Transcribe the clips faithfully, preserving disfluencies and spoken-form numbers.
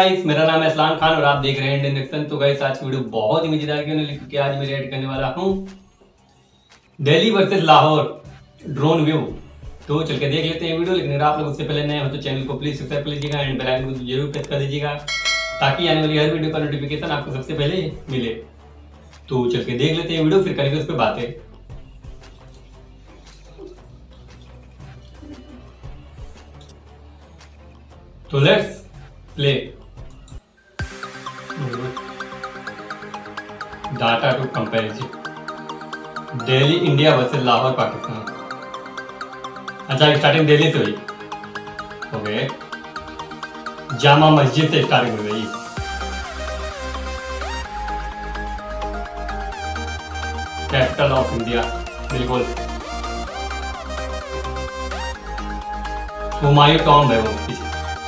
Guys, मेरा नाम है असलान खान और आप देख रहे हैं इंडियन एक्शन। तो गाइस, आज की वीडियो बहुत ही मजेदार क्यों नहीं, क्योंकि आज मैं रेड करने वाला हूँ Delhi versus Lahore drone view. तो चल के देख लेते हैं वीडियो। लेकिन अगर आप लोग उससे पहले नए हो तो चैनल को प्लीज सब्सक्राइब कर लीजिएगा एंड बेल आइकन को जरूर प्रेस कर दीजिएगा, ताकि आने वाली हर वीडियो का नोटिफिकेशन आपको सबसे पहले मिले। तो चल के देख लेते हैं वीडियो, फिर करेंगे उस पर बातें। तो let's play. Data to comparison Delhi India versus Lahore Pakistan. अच्छा, स्टार्टिंग दिल्ली से हुई। ओके, जामा मस्जिद से स्टार्टिंग हो गई। कैपिटल ऑफ इंडिया, बिल्कुल हुमायूं टॉम्ब है वो पीछे।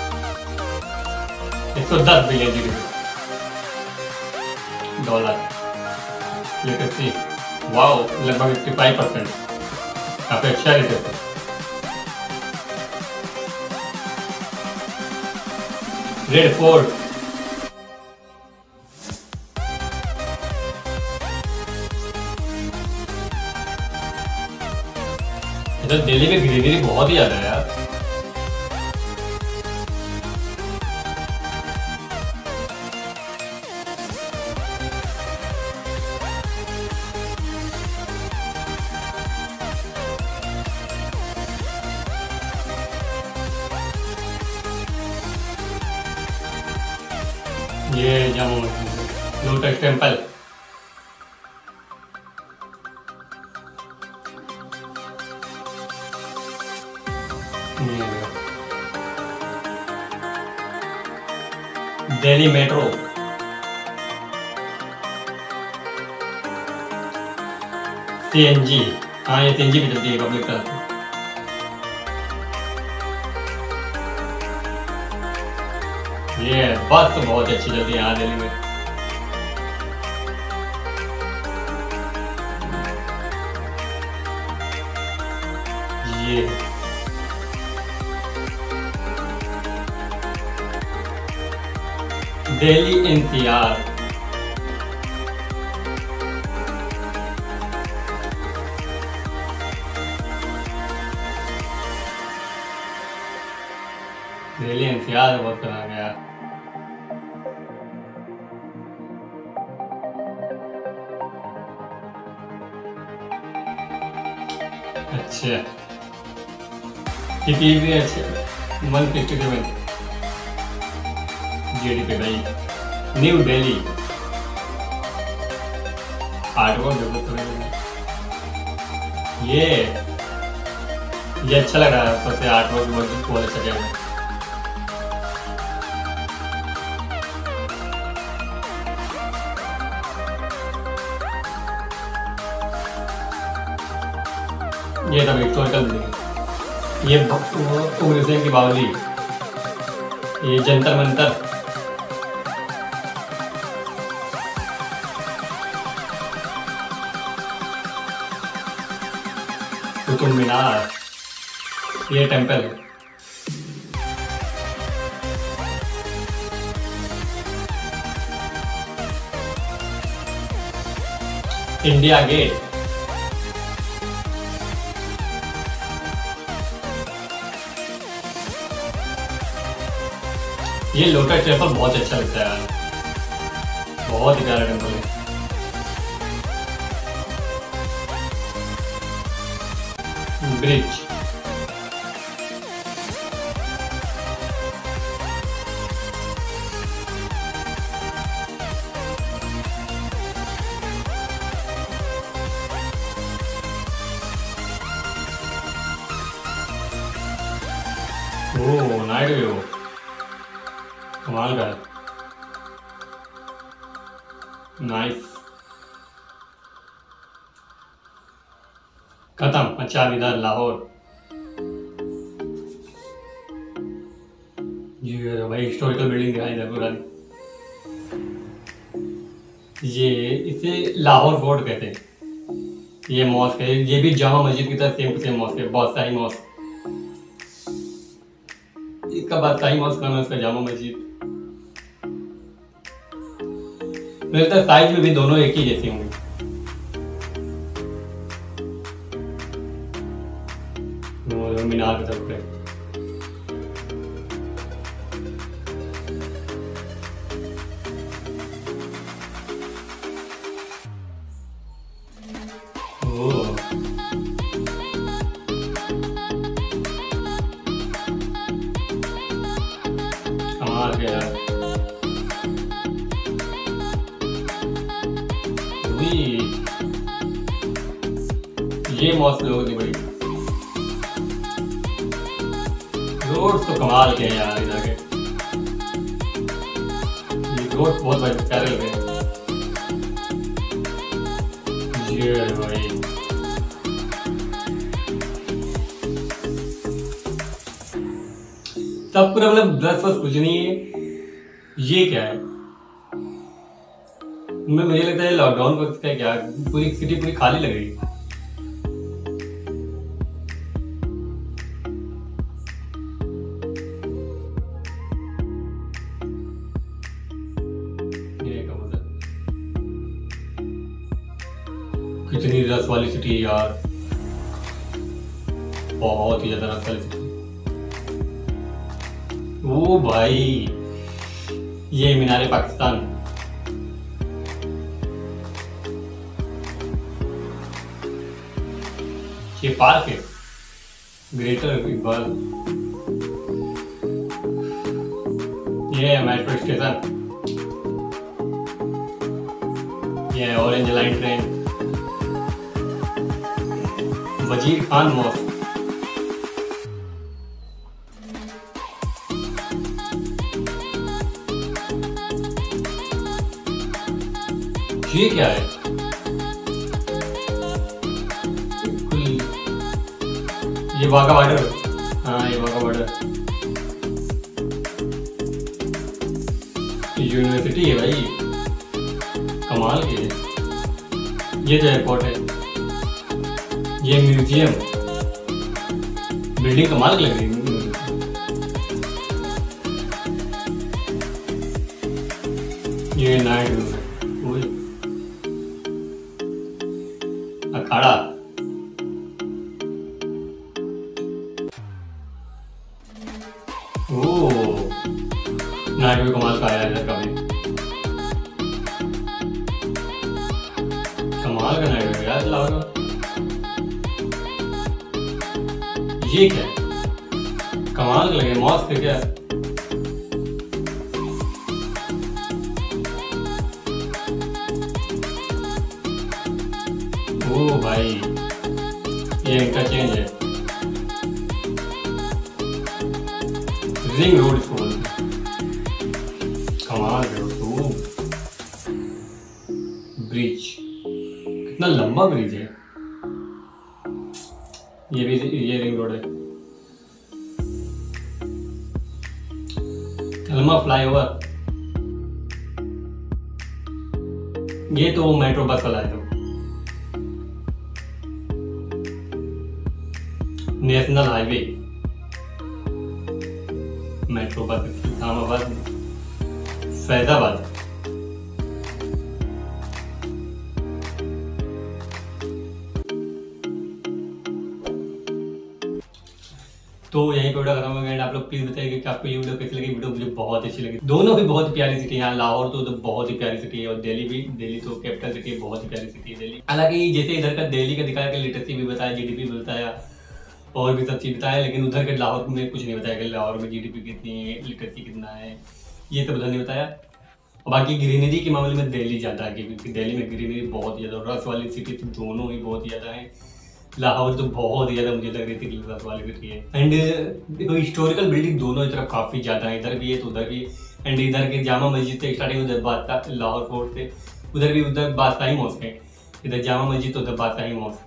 एक सौ दस बिलियन डॉलर। लिटरेसी वाओ, लगभग पचपन परसेंट, काफी अच्छा लिटरेसी। रेड फोर्ट, इधर दिल्ली में ग्रीनरी बहुत ही ज्यादा है यार। ये Jama Masjid, lotus temple. Delhi metro, CNG. हाँ, ये सीएनजी भी चलती है, पब्लिक ट्रांसपोर्ट। ये बस तो बहुत अच्छी चलती है यहाँ दिल्ली में। ये दिल्ली एनसीआर। दिल्ली एनसीआर बहुत करा गया। अच्छा, सिटी भी अच्छा, one fifty seven G D P भाई। न्यू दिल्ली आर्टवर्क डेवलप करेंगे। ये ये अच्छा लग रहा है, ऊपर से आर्टवर्क बहुत बहुत अच्छा किया है। ये सब हिस्टोरिकल बिल्डिंग। ये उमर हुसैन की बावली, ये जंतर मंतर, कुतुब मीनार, ये टेंपल, इंडिया गेट, ये लोटस टेम्पल बहुत अच्छा लगता है यार, बहुत ही प्यारा टेम्पल है। ब्रिज, ओह नाइट व्यू, कमाल का है, नाइस। खत्म। अच्छा, इधर लाहौर, ये भाई हिस्टोरिकल बिल्डिंग दिखाई इधर पुरानी। ये इसे लाहौर फोर्ट कहते हैं। ये मॉस्क है, ये भी जामा मस्जिद की तरह सेम टू सेम मॉस्क है, बादशाही मॉस्क। इसका बादशाही मॉस्क नाम है उसका, जामा मस्जिद। मुझे लगता है साइज में भी दोनों एक ही जैसे होंगे। मीनार के सब पे कमाल के यार। ये मौत लोगों की बड़ी रोड तो कमाल के हैं यार। इधर के ये रोड बहुत प्यारे लगे हैं। ये भाई सब पूरा मतलब दस बस कुछ नहीं है। ये क्या है? मैं मुझे लगता है लॉकडाउन वक्त का क्या, पूरी सिटी पूरी खाली लग रही है। कितनी रस वाली सिटी है यार, बहुत ही ज्यादा रस वाली सिटी। ओ भाई ये मीनारे पाकिस्तान। ये पार्क है ग्रेटर इकबाल। ये मेट्रो स्टेशन, ये orange line train, Wazir Khan mask. ये क्या है? ये वाघा बॉर्डर। हाँ ये वाघा बॉर्डर यूनिवर्सिटी है भाई, कमाल की है। ये जो एयरपोर्ट है, ये म्यूजियम, बिल्डिंग कमाल की लग रही है। ये नाइट व्यू है, अखाड़ा। ओह नाइट व्यू कमाल का आया इधर का भी, कमाल का नाइट व्यू यार लाओ। ये क्या कमाल का लगे, मॉस्क है क्या? ओ भाई ये इंटरचेंज है, रिंग रोड इसको बोलते हैं। कमाल है दोस्तों। ब्रिज कितना लंबा ब्रिज है। ये भी ये रिंग रोड है। कलमा फ्लाईओवर, ये तो मेट्रो बस वाला है। तो national highway, metro bus Islamabad Faizabad. तो यहीं पे वीडियो खत्म हो गया। आप लोग प्लीज बताइए कि आपको ये वीडियो कैसी लगी। वीडियो मुझे बहुत अच्छी लगी। दोनों भी बहुत प्यारी सिटी है। लाहौर तो, तो बहुत ही प्यारी सिटी है, और दिल्ली भी, दिल्ली तो कैपिटल सिटी है, बहुत ही प्यारी सिटी है दिल्ली। हालांकि जैसे इधर का दिल्ली का दिखाया कि लिटरेसी भी बताया, जीडीपी भी बताया, और भी सब चीज़ बताया, लेकिन उधर के लाहौर में कुछ नहीं बताया कि लाहौर में जीडीपी कितनी है, लिटरेसी कितना है, ये सब उधर नहीं बताया। और बाकी ग्रीनरी के मामले में दिल्ली ज़्यादा है, क्योंकि दिल्ली में ग्रीनरी बहुत ज़्यादा, रस वाली सिटी तो दोनों ही बहुत ज़्यादा है। लाहौर तो बहुत ही ज़्यादा मुझे लग रही थी कि रस वाली सिटी है। एंड देखो हिस्टोरिकल बिल्डिंग दोनों तरफ काफ़ी ज़्यादा है, इधर भी है तो उधर भी। एंड इधर के जामा मस्जिद से स्टार्टिंग, उधर बादशाह लाहौर फोर्ट से, उधर भी उधर बादशाही मॉस्क है, इधर जामा मस्जिद तो उधर बादशाही मॉस्क।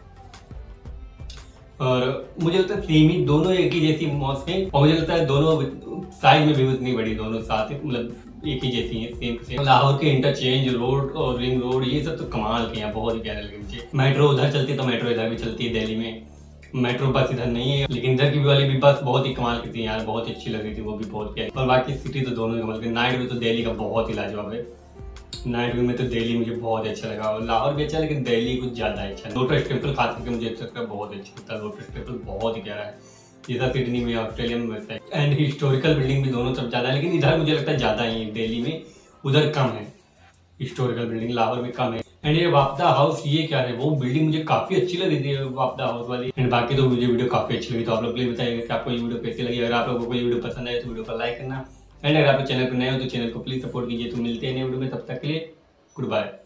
और मुझे लगता है सेम ही दोनों एक ही जैसी मॉस्क हैं, और मुझे लगता है दोनों साइज में भी उतनी बड़ी, दोनों साथ मतलब एक ही जैसी हैं, सेम सेम। लाहौर के इंटरचेंज रोड और रिंग रोड ये सब तो कमाल के हैं, बहुत ही प्यारे लगे मुझे। मेट्रो उधर चलती है तो मेट्रो इधर भी चलती है दिल्ली में। मेट्रो बस इधर नहीं है, लेकिन इधर की वाली भी बस बहुत ही कमाल की थी यार, बहुत ही अच्छी लग रही थी, वो भी बहुत प्यारी। और बाकी सिटी तो दोनों कमाल की। नाइट में तो दिल्ली का बहुत ही लाजवाब है, नाइट व्यू में तो दिल्ली मुझे बहुत अच्छा लगा, और लाहौर भी अच्छा, लेकिन दिल्ली कुछ ज़्यादा अच्छा। लोटस टेम्पल खास करके मुझे अच्छा लगता है, बहुत अच्छा लगता है। लोटस टेम्पल बहुत ही प्यारा है, जैसा सिडनी में ऑस्ट्रेलिया में वैसा है। एंड हिस्टोरिकल बिल्डिंग भी दोनों तरफ ज़्यादा है, लेकिन इधर मुझे लगता है ज़्यादा ही है दिल्ली में, उधर कम है हिस्टोरिकल बिल्डिंग, लाहौर में कम है। एंड ये वापदा हाउस, ये क्या है, वो बिल्डिंग मुझे काफी अच्छी लगी थी वापदा हाउस वाली। एंड बाकी तो मुझे वीडियो काफी अच्छी लगी, तो आप लोग प्लीज बताइएगा कि आपको ये वीडियो कैसी लगी। अगर आप लोगों को ये वीडियो पसंद आए तो वीडियो को लाइक करना, एंड अगर आप चैनल पर नए हो तो चैनल को प्लीज सपोर्ट कीजिए। तो मिलते हैं नए वीडियो में, तब तक के लिए गुड बाय।